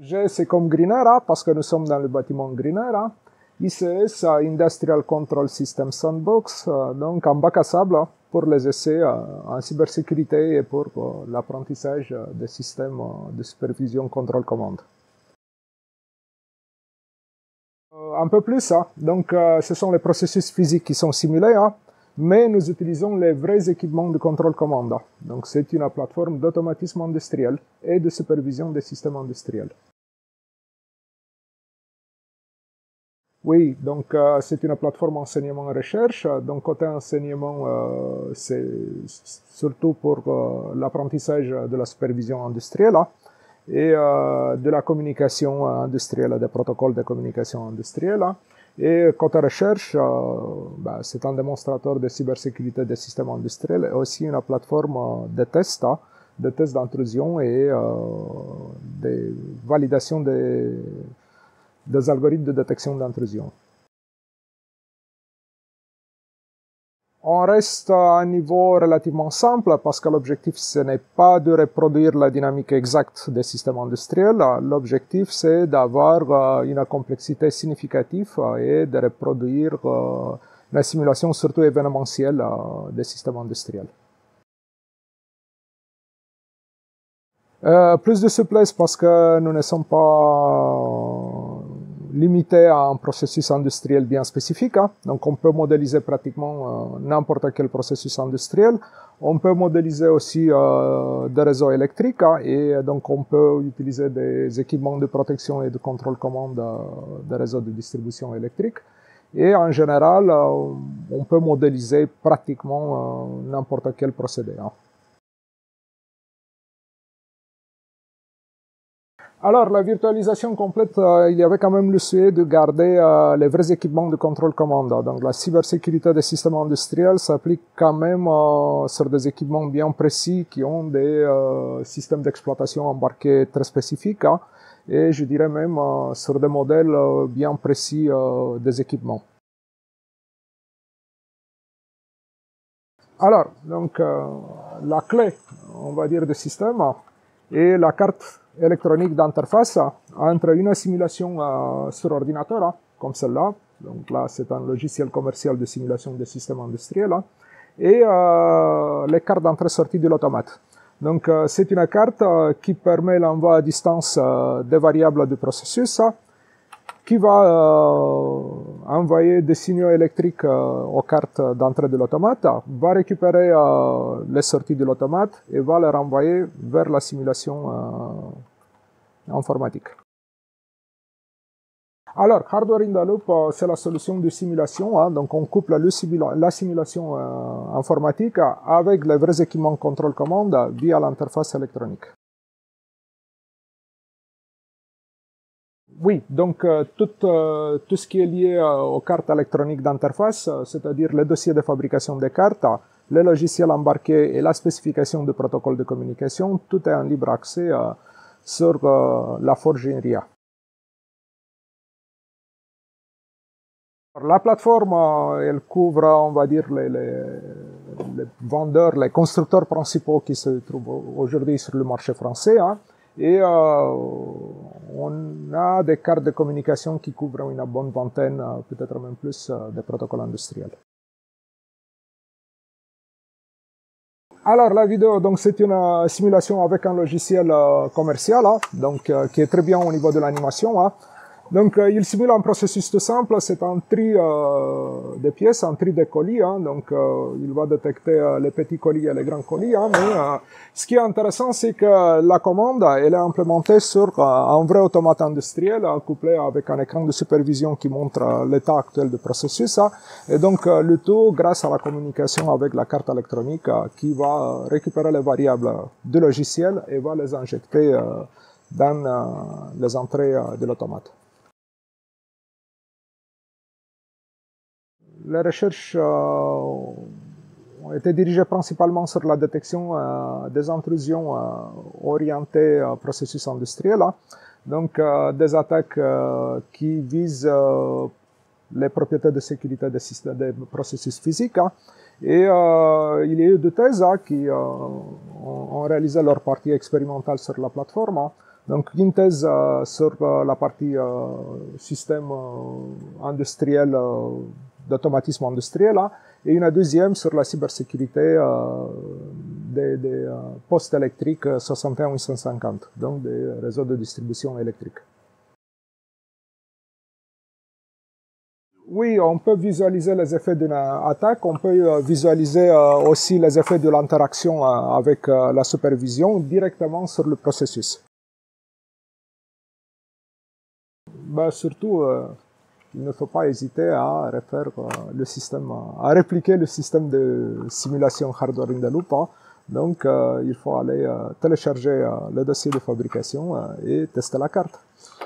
G, c'est comme Greenera, parce que nous sommes dans le bâtiment Greenera. ICS, Industrial Control System Sandbox, donc en bac à sable pour les essais en cybersécurité et pour l'apprentissage des systèmes de supervision contrôle-commande. Un peu plus, donc ce sont les processus physiques qui sont simulés, mais nous utilisons les vrais équipements de contrôle-commande. Donc c'est une plateforme d'automatisme industriel et de supervision des systèmes industriels. Oui, donc c'est une plateforme enseignement-recherche. Donc côté enseignement, c'est surtout pour l'apprentissage de la supervision industrielle et de la communication industrielle, des protocoles de communication industrielle. Et côté recherche, c'est un démonstrateur de cybersécurité des systèmes industriels et aussi une plateforme de tests d'intrusion et de validation des algorithmes de détection d'intrusion. On reste à un niveau relativement simple parce que l'objectif, ce n'est pas de reproduire la dynamique exacte des systèmes industriels. L'objectif, c'est d'avoir une complexité significative et de reproduire la simulation surtout événementielle des systèmes industriels. Plus de souplesse parce que nous ne sommes pas limités à un processus industriel bien spécifique. Donc on peut modéliser pratiquement n'importe quel processus industriel. On peut modéliser aussi des réseaux électriques et donc on peut utiliser des équipements de protection et de contrôle commande des réseaux de distribution électrique. Et en général, on peut modéliser pratiquement n'importe quel procédé. Alors, la virtualisation complète, il y avait quand même le souhait de garder les vrais équipements de contrôle-commande. Donc, la cybersécurité des systèmes industriels s'applique quand même sur des équipements bien précis qui ont des systèmes d'exploitation embarqués très spécifiques et je dirais même sur des modèles bien précis des équipements. Alors, donc, la clé, on va dire, du système est la carte électronique d'interface entre une simulation sur ordinateur, comme celle-là. Donc là, c'est un logiciel commercial de simulation des systèmes industriels, et les cartes d'entrée-sortie de l'automate. Donc c'est une carte qui permet l'envoi à distance des variables du processus, qui va envoyer des signaux électriques aux cartes d'entrée de l'automate, va récupérer les sorties de l'automate et va les renvoyer vers la simulation informatique. Alors, Hardware in the Loop, c'est la solution de simulation. Donc, on couple la simulation informatique avec les vrais équipements contrôle-commande via l'interface électronique. Oui, donc tout ce qui est lié aux cartes électroniques d'interface, c'est-à-dire les dossiers de fabrication des cartes, les logiciels embarqués et la spécification du protocole de communication, tout est en libre accès sur la Forge INRIA. La plateforme, elle couvre, on va dire, les vendeurs, les constructeurs principaux qui se trouvent aujourd'hui sur le marché français, et on a des cartes de communication qui couvrent une bonne vingtaine, peut-être même plus, de protocoles industriels. Alors la vidéo, donc c'est une simulation avec un logiciel commercial, donc qui est très bien au niveau de l'animation. Donc il simule un processus tout simple, c'est un tri de pièces, un tri de colis, donc il va détecter les petits colis et les grands colis, mais ce qui est intéressant, c'est que la commande, elle est implémentée sur un vrai automate industriel couplé avec un écran de supervision qui montre l'état actuel du processus, et donc le tout grâce à la communication avec la carte électronique qui va récupérer les variables du logiciel et va les injecter dans les entrées de l'automate. Les recherches ont été dirigées principalement sur la détection des intrusions orientées au processus industriel, donc des attaques qui visent les propriétés de sécurité des processus physiques. Et il y a eu deux thèses qui ont réalisé leur partie expérimentale sur la plateforme. Donc une thèse sur la partie système industriel, d'automatisme industriel, hein, et une deuxième sur la cybersécurité des postes électriques 61 850, donc des réseaux de distribution électrique. Oui, on peut visualiser les effets d'une attaque, on peut visualiser aussi les effets de l'interaction avec la supervision directement sur le processus. Surtout, il ne faut pas hésiter à refaire le système, à répliquer le système de simulation hardware in the loop. Hein. Donc, il faut aller télécharger le dossier de fabrication et tester la carte.